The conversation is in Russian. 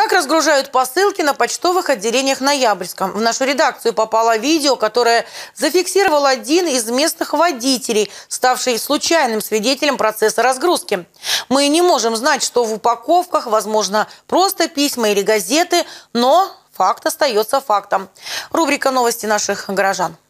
Как разгружают посылки на почтовых отделениях Ноябрьска? В нашу редакцию попало видео, которое зафиксировал один из местных водителей, ставший случайным свидетелем процесса разгрузки. Мы не можем знать, что в упаковках, возможно, просто письма или газеты, но факт остается фактом. Рубрика «Новости наших горожан».